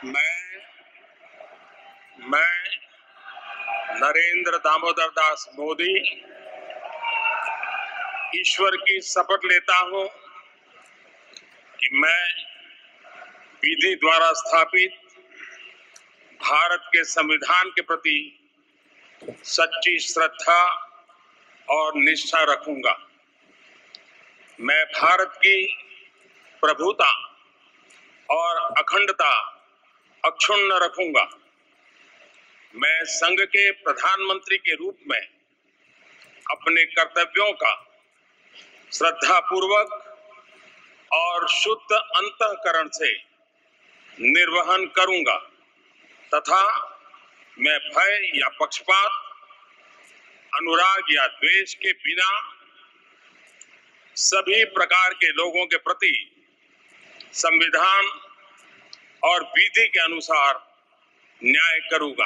मैं नरेंद्र दामोदर दास मोदी ईश्वर की शपथ लेता हूं कि मैं विधि द्वारा स्थापित भारत के संविधान के प्रति सच्ची श्रद्धा और निष्ठा रखूंगा। मैं भारत की प्रभुता और अखंडता अक्षुण्ण रखूंगा। मैं संघ के प्रधानमंत्री के रूप में अपने कर्तव्यों का श्रद्धापूर्वक और शुद्ध अंतःकरण से निर्वहन करूंगा तथा मैं भय या पक्षपात, अनुराग या द्वेष के बिना सभी प्रकार के लोगों के प्रति संविधान और विधि के अनुसार न्याय करूंगा।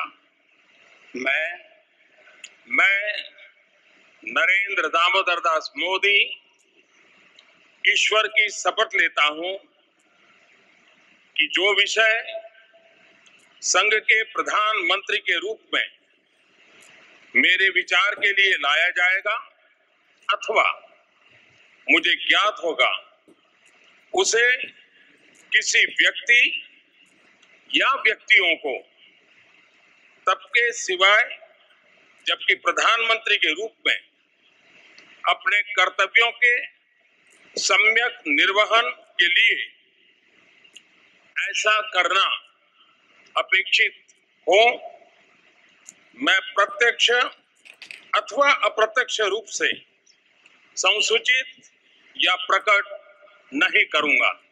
मैं नरेंद्र दामोदर दास मोदी ईश्वर की शपथ लेता हूं कि जो विषय संघ के प्रधानमंत्री के रूप में मेरे विचार के लिए लाया जाएगा अथवा मुझे ज्ञात होगा, उसे किसी व्यक्ति या व्यक्तियों को तब के सिवाय जबकि प्रधानमंत्री के रूप में अपने कर्तव्यों के सम्यक निर्वहन के लिए ऐसा करना अपेक्षित हो, मैं प्रत्यक्ष अथवा अप्रत्यक्ष रूप से संसूचित या प्रकट नहीं करूंगा।